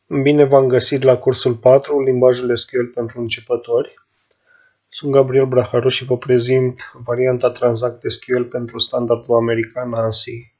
Bine v-am găsit la cursul 4, limbajul SQL pentru începători. Sunt Gabriel Braharu și vă prezint varianta Transact SQL pentru standardul american ANSI.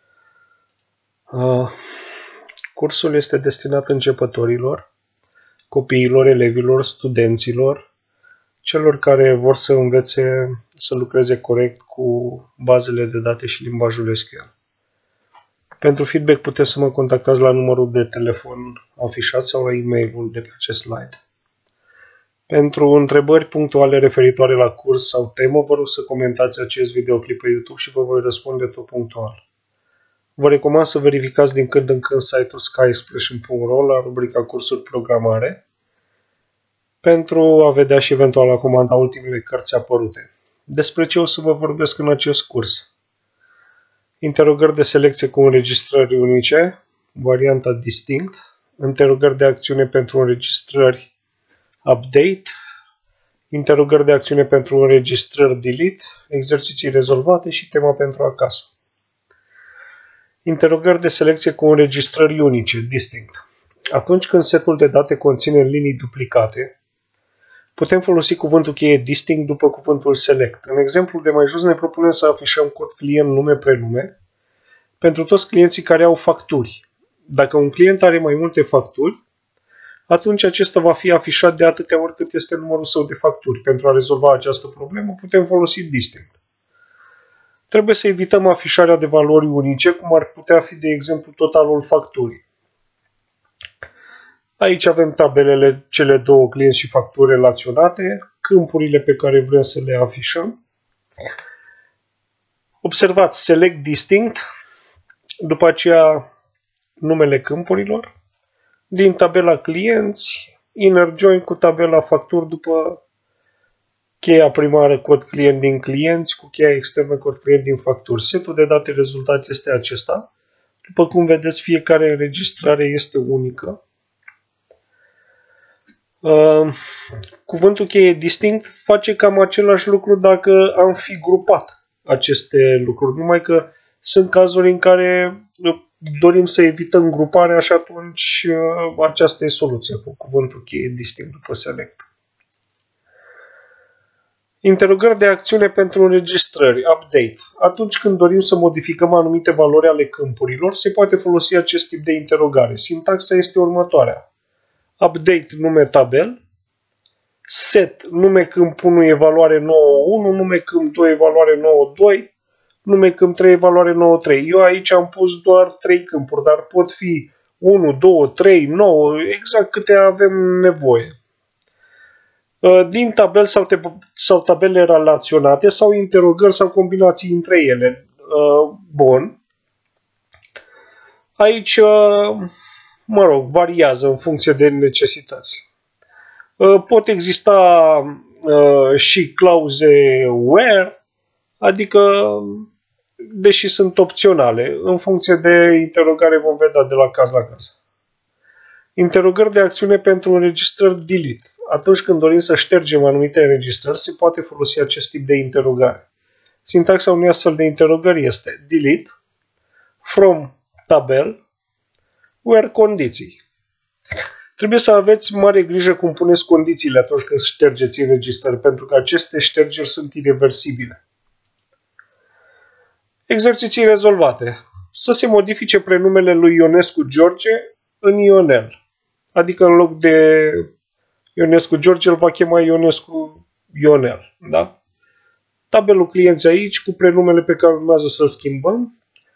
Cursul este destinat începătorilor, copiilor, elevilor, studenților, celor care vor să învețe să lucreze corect cu bazele de date și limbajul SQL. Pentru feedback puteți să mă contactați la numărul de telefon afișat sau la e-mailul de pe acest slide. Pentru întrebări punctuale referitoare la curs sau temă, vă rog să comentați acest videoclip pe YouTube și vă voi răspunde tot punctual. Vă recomand să verificați din când în când site-ul skyexpression.ro la rubrica cursuri programare pentru a vedea și eventual a comanda ultimele cărți apărute. Despre ce o să vă vorbesc în acest curs? Interogări de selecție cu înregistrări unice, varianta distinct, interogări de acțiune pentru înregistrări update, interogări de acțiune pentru înregistrări delete, exerciții rezolvate și tema pentru acasă. Interogări de selecție cu înregistrări unice, distinct. Atunci când setul de date conține linii duplicate, putem folosi cuvântul cheie distinct după cuvântul select. În exemplul de mai jos ne propunem să afișăm cod client nume-prenume pentru toți clienții care au facturi. Dacă un client are mai multe facturi, atunci acesta va fi afișat de atâtea ori cât este numărul său de facturi. Pentru a rezolva această problemă putem folosi distinct. Trebuie să evităm afișarea de valori unice, cum ar putea fi, de exemplu, totalul facturii. Aici avem tabelele, cele două clienți și facturi relaționate, câmpurile pe care vrem să le afișăm. Observați, select distinct, după aceea numele câmpurilor, din tabela clienți, inner join cu tabela facturi după cheia primară cod client din clienți cu cheia externă cod client din facturi. Setul de date rezultat este acesta. După cum vedeți, fiecare înregistrare este unică. Cuvântul cheie distinct face cam același lucru dacă am fi grupat aceste lucruri, numai că sunt cazuri în care dorim să evităm gruparea și atunci aceasta e soluția cu cuvântul cheie distinct după select. Interogări de acțiune pentru înregistrări, update. Atunci când dorim să modificăm anumite valori ale câmpurilor, se poate folosi acest tip de interogare. Sintaxa este următoarea. Update nume tabel, set nume câmp 1 e valoare 9.1, nume câmp 2 e valoare 9.2, nume câmp 3 e valoare 9.3. Eu aici am pus doar 3 câmpuri, dar pot fi 1, 2, 3, 9, exact câte avem nevoie. Din tabel sau tabele relaționate sau interogări sau combinații între ele. Bun. Aici, mă rog, variază în funcție de necesități. Pot exista și clauze where, adică, deși sunt opționale, în funcție de interogare vom vedea de la caz la caz. Interogări de acțiune pentru înregistrări delete. Atunci când dorim să ștergem anumite înregistrări, se poate folosi acest tip de interogare. Sintaxa unei astfel de interogări este delete from tabel where condiții. Trebuie să aveți mare grijă cum puneți condițiile atunci când ștergeți înregistrări, pentru că aceste ștergeri sunt irreversibile. Exerciții rezolvate. Să se modifice prenumele lui Ionescu George în Ionel. Adică în loc de Ionescu George îl va chema Ionescu Ionel. Da? Tabelul clienți aici cu prenumele pe care urmează să-l schimbăm.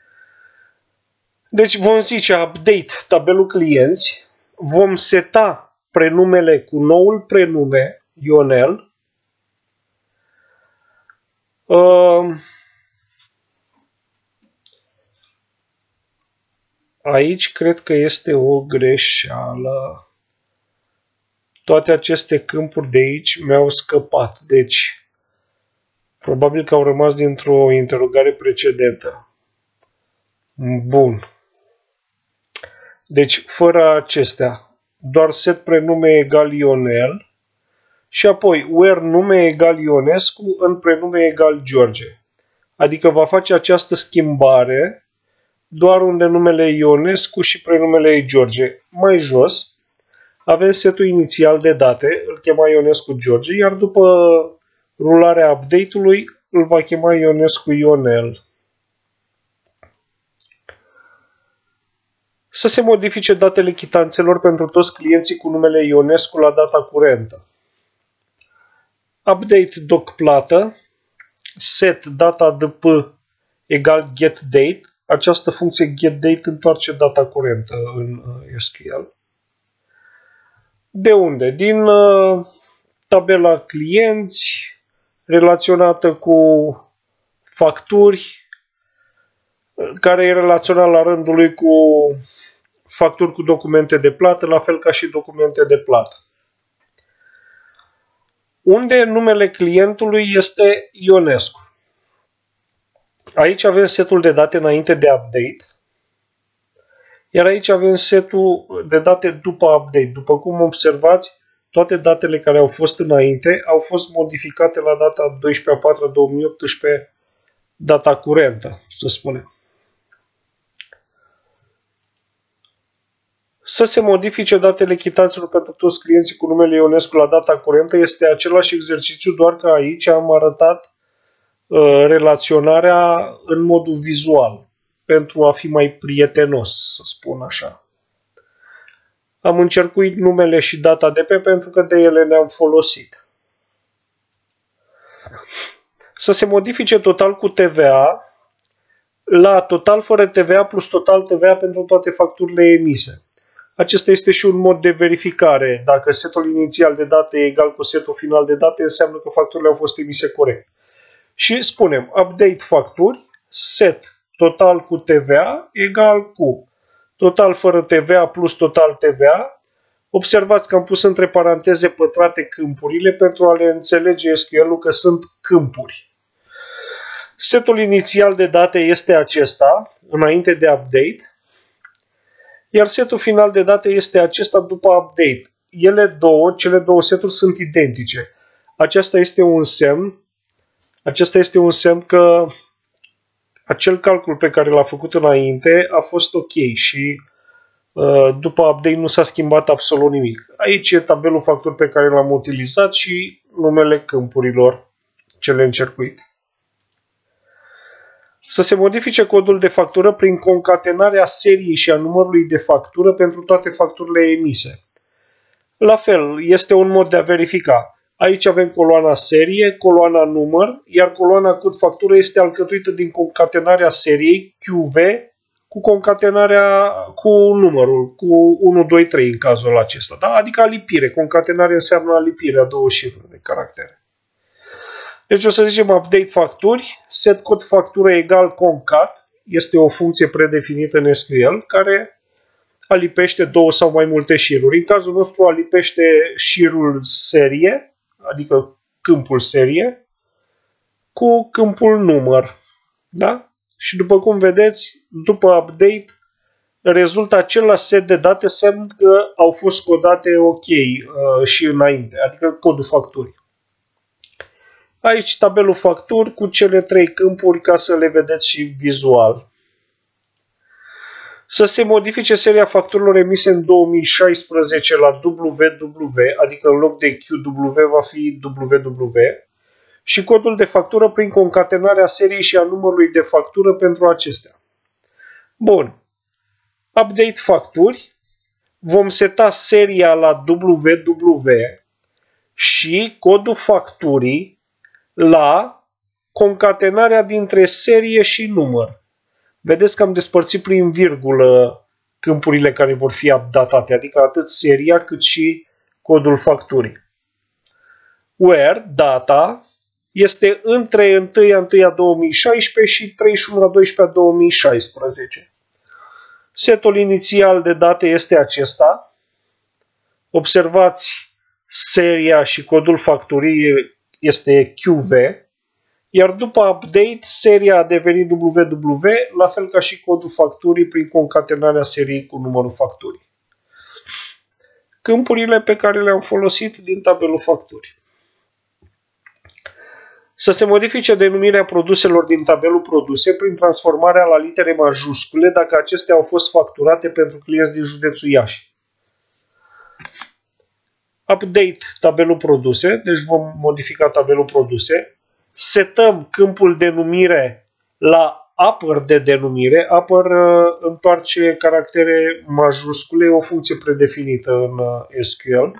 Deci vom zice update tabelul clienți. Vom seta prenumele cu noul prenume Ionel. Aici cred că este o greșeală. Toate aceste câmpuri de aici mi-au scăpat. Deci, probabil că au rămas dintr-o interogare precedentă. Bun. Deci, fără acestea, doar set prenume egal Ionel și apoi where nume egal Ionescu în prenume egal George. Adică va face această schimbare doar unde numele e Ionescu și prenumele e George. Mai jos avem setul inițial de date, îl chema Ionescu George, iar după rularea update-ului îl va chema Ionescu Ionel. Să se modifice datele chitanțelor pentru toți clienții cu numele Ionescu la data curentă. Update doc plată, set data dp egal getDate. Această funcție getDate întoarce data curentă în SQL. De unde? Din tabela clienți relaționată cu facturi, care e relaționat la rândul lui cu facturi cu documente de plată, la fel ca și documente de plată. Unde numele clientului este Ionescu. Aici avem setul de date înainte de update, iar aici avem setul de date după update. După cum observați, toate datele care au fost înainte au fost modificate la data 12/4/2018, data curentă, să spunem. Să se modifice datele chitanților pentru toți clienții cu numele Ionescu la data curentă este același exercițiu, doar că aici am arătat relaționarea în modul vizual, pentru a fi mai prietenos, să spun așa. Am încercuit numele și data de pe pentru că de ele ne-am folosit. Să se modifice total cu TVA la total fără TVA plus total TVA pentru toate facturile emise. Acesta este și un mod de verificare. Dacă setul inițial de date e egal cu setul final de date, înseamnă că facturile au fost emise corect. Și spunem update facturi, set total cu TVA egal cu total fără TVA plus total TVA. Observați că am pus între paranteze pătrate câmpurile pentru a le înțelege SQL-ul că sunt câmpuri. Setul inițial de date este acesta, înainte de update, iar setul final de date este acesta după update. Cele două seturi sunt identice. Acesta este un semn că acel calcul pe care l-a făcut înainte a fost ok și după update nu s-a schimbat absolut nimic. Aici e tabelul facturi pe care l-am utilizat și numele câmpurilor cele încercuite. Să se modifice codul de factură prin concatenarea seriei și a numărului de factură pentru toate facturile emise. La fel, este un mod de a verifica. Aici avem coloana serie, coloana număr, iar coloana cod factură este alcătuită din concatenarea seriei QV cu concatenarea cu numărul, cu 1, 2, 3 în cazul acesta. Da? Adică alipire. Concatenare înseamnă alipire a două șifre de caractere. Deci o să zicem update facturi, set cod factură egal concat, este o funcție predefinită în SQL care alipește două sau mai multe șiruri. În cazul nostru alipește șirul serie, adică câmpul serie, cu câmpul număr. Da? Și după cum vedeți, după update, rezultă același set de date, semn că au fost codate ok și înainte, adică codul facturii. Aici tabelul facturi cu cele trei câmpuri ca să le vedeți și vizual. Să se modifice seria facturilor emise în 2016 la WW, adică în loc de QW va fi WW, și codul de factură prin concatenarea seriei și a numărului de factură pentru acestea. Bun. Update facturi. Vom seta seria la WW și codul facturii la concatenarea dintre serie și număr. Vedeți că am despărțit prin virgulă câmpurile care vor fi updatate, adică atât seria cât și codul facturii. Where data este între 1/1/2016 și 31/12/2016. Setul inițial de date este acesta. Observați, seria și codul facturii este QV, iar după update, seria a devenit WW, la fel ca și codul facturii prin concatenarea seriei cu numărul facturii. Câmpurile pe care le-am folosit din tabelul facturii. Să se modifice denumirea produselor din tabelul produse prin transformarea la litere majuscule dacă acestea au fost facturate pentru clienți din județul Iași. Update tabelul produse, deci vom modifica tabelul produse. Setăm câmpul denumire la upper de denumire. Upper întoarce caractere majuscule, o funcție predefinită în SQL.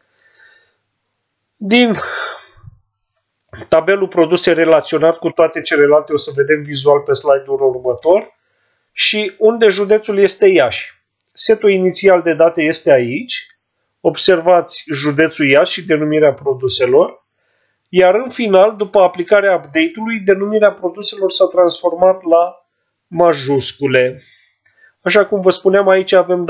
Din tabelul produse relaționat cu toate celelalte, o să vedem vizual pe slide-ul următor, și unde județul este Iași. Setul inițial de date este aici. Observați județul Iași și denumirea produselor. Iar în final, după aplicarea update-ului, denumirea produselor s-a transformat la majuscule. Așa cum vă spuneam, aici avem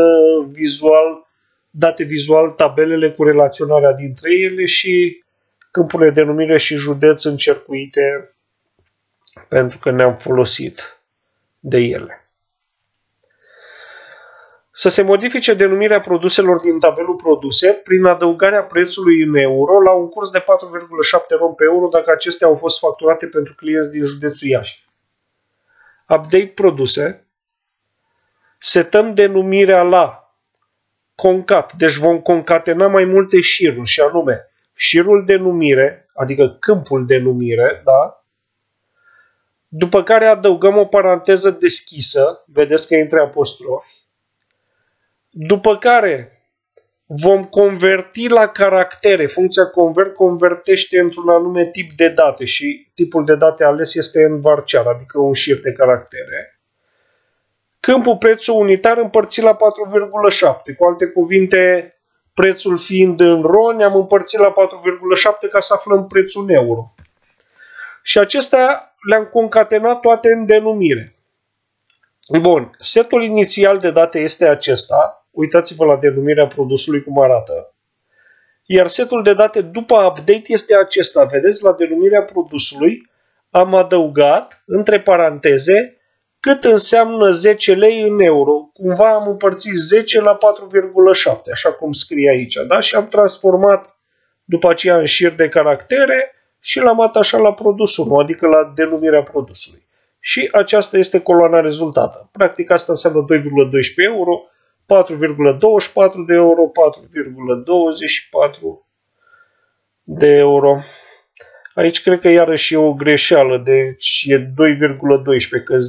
date vizual tabelele cu relaționarea dintre ele și câmpurile de denumire și județ încercuite pentru că ne-am folosit de ele. Să se modifice denumirea produselor din tabelul produse prin adăugarea prețului în euro la un curs de 4,7 RON pe euro dacă acestea au fost facturate pentru clienți din județul Iași. Update produse. Setăm denumirea la concat, deci vom concatena mai multe șiruri și anume șirul denumire, adică câmpul denumire, da? După care adăugăm o paranteză deschisă, vedeți că între apostrofi. După care vom converti la caractere. Funcția convert convertește într-un anume tip de date și tipul de date ales este în varchar, adică un șir de caractere. Câmpul prețul unitar împărțit la 4,7. Cu alte cuvinte, prețul fiind în RON, am împărțit la 4,7 ca să aflăm prețul în euro. Și acestea le-am concatenat toate în denumire. Bun, setul inițial de date este acesta. Uitați-vă la denumirea produsului cum arată. Iar setul de date după update este acesta. Vedeți, la denumirea produsului am adăugat, între paranteze, cât înseamnă 10 lei în euro. Cumva am împărțit 10 la 4,7, așa cum scrie aici. Da? Și am transformat după aceea în șir de caractere și l-am atașat la produsul 1, adică la denumirea produsului. Și aceasta este coloana rezultată. Practic asta înseamnă 2,12 euro, 4,24 de euro, 4,24 de euro. Aici cred că iarăși e o greșeală, deci e 2,12, că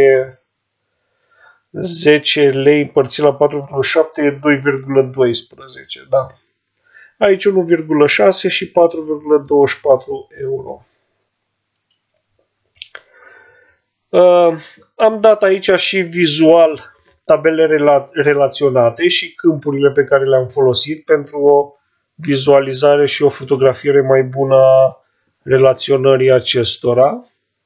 10 lei împărțit la 4,7 e 2,12, da. Aici 1,6 și 4,24 euro. Am dat aici și vizual tabelele relaționate și câmpurile pe care le-am folosit pentru o vizualizare și o fotografiere mai bună a relaționării acestora.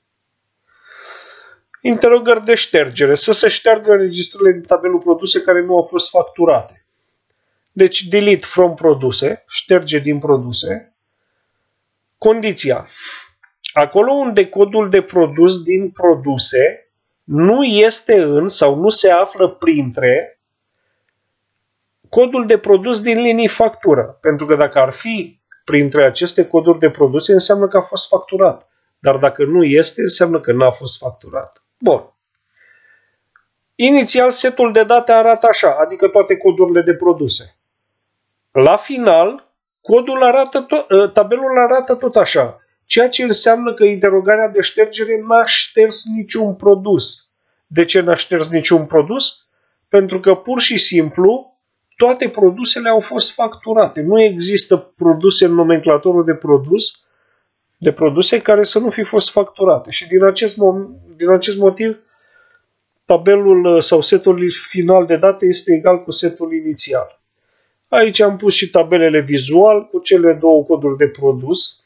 Interogări de ștergere. Să se șteargă înregistrările din tabelul produse care nu au fost facturate. Deci delete from produse, șterge din produse. Condiția. Acolo unde codul de produs din produse nu este în sau nu se află printre codul de produs din linii factură. Pentru că dacă ar fi printre aceste coduri de produse, înseamnă că a fost facturat. Dar dacă nu este, înseamnă că n-a fost facturat. Bun. Inițial, setul de date arată așa, adică toate codurile de produse. La final, tabelul arată tot așa, ceea ce înseamnă că interogarea de ștergere n-a șters niciun produs. De ce n-a șters niciun produs? Pentru că pur și simplu toate produsele au fost facturate. Nu există produse în nomenclatorul de produse care să nu fi fost facturate. Și din acest motiv, tabelul sau setul final de date este egal cu setul inițial. Aici am pus și tabelele vizual cu cele două coduri de produs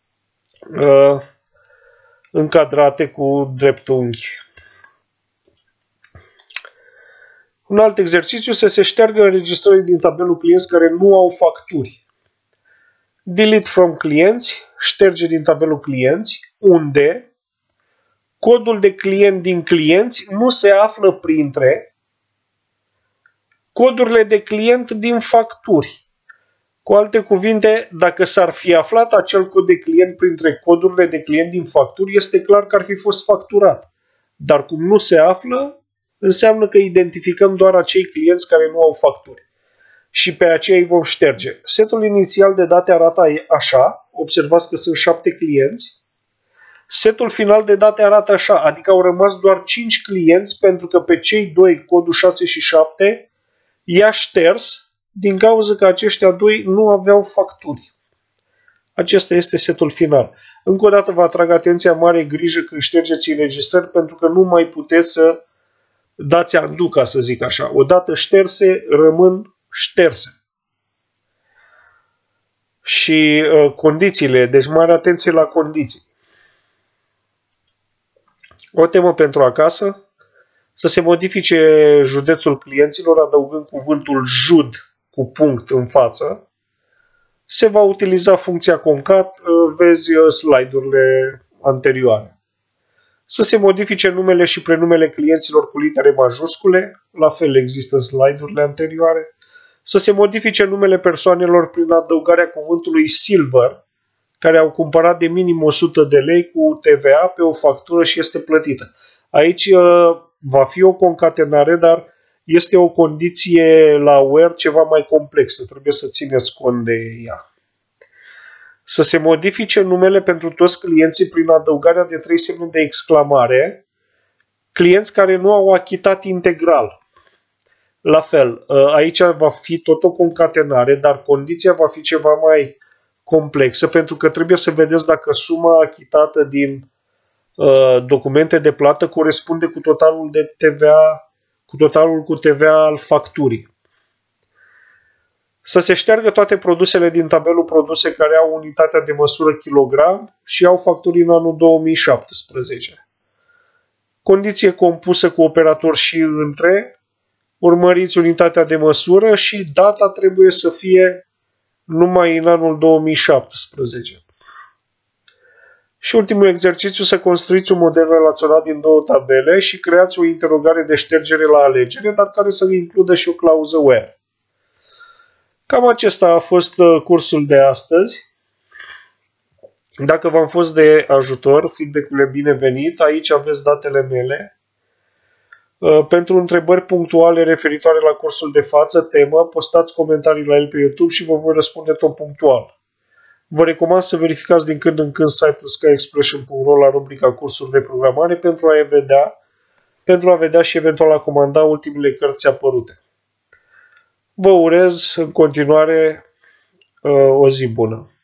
încadrate cu dreptunghi. Un alt exercițiu, să se șteargă înregistrările din tabelul clienți care nu au facturi. Delete from clienți, șterge din tabelul clienți, unde codul de client din clienți nu se află printre codurile de client din facturi. Cu alte cuvinte, dacă s-ar fi aflat acel cod de client printre codurile de client din facturi, este clar că ar fi fost facturat. Dar cum nu se află, înseamnă că identificăm doar acei clienți care nu au facturi. Și pe aceea îi vom șterge. Setul inițial de date arată așa, observați că sunt 7 clienți. Setul final de date arată așa, adică au rămas doar 5 clienți pentru că pe cei doi, codul 6 și 7, i-a șters din cauza că aceștia doi nu aveau facturi. Acesta este setul final. Încă o dată vă atrag atenția, mare grijă când ștergeți înregistrări, pentru că nu mai puteți să dați undo, ca să zic așa. Odată șterse, rămân șterse. Și condițiile, deci mare atenție la condiții. O temă pentru acasă, să se modifice județul clienților adăugând cuvântul jud cu punct în față. Se va utiliza funcția concat, vezi slide-urile anterioare. Să se modifice numele și prenumele clienților cu litere majuscule, la fel există slide-urile anterioare. Să se modifice numele persoanelor prin adăugarea cuvântului silver, care au cumpărat de minim 100 de lei cu TVA pe o factură și este plătită. Aici va fi o concatenare, dar este o condiție la where ceva mai complexă. Trebuie să țineți cont de ea. Să se modifice numele pentru toți clienții prin adăugarea de 3 semne de exclamare, clienți care nu au achitat integral. La fel, aici va fi tot o concatenare, dar condiția va fi ceva mai complexă, pentru că trebuie să vedeți dacă suma achitată din documente de plată corespunde cu totalul de TVA, cu TVA al facturii. Să se șteargă toate produsele din tabelul produse care au unitatea de măsură kilogram și au facturi în anul 2017. Condiție compusă cu operator și între, urmăriți unitatea de măsură și data trebuie să fie numai în anul 2017. Și ultimul exercițiu, să construiți un model relaționat din două tabele și creați o interogare de ștergere la alegere, dar care să includă și o clauză where. Cam acesta a fost cursul de astăzi. Dacă v-am fost de ajutor, feedback-ul e binevenit. Aici aveți datele mele. Pentru întrebări punctuale referitoare la cursul de față, temă, postați comentarii la el pe YouTube și vă voi răspunde tot punctual. Vă recomand să verificați din când în când site-ul skyexpression.ro la rubrica cursuri de programare pentru a vedea și eventual a comanda ultimele cărți apărute. Vă urez în continuare o zi bună.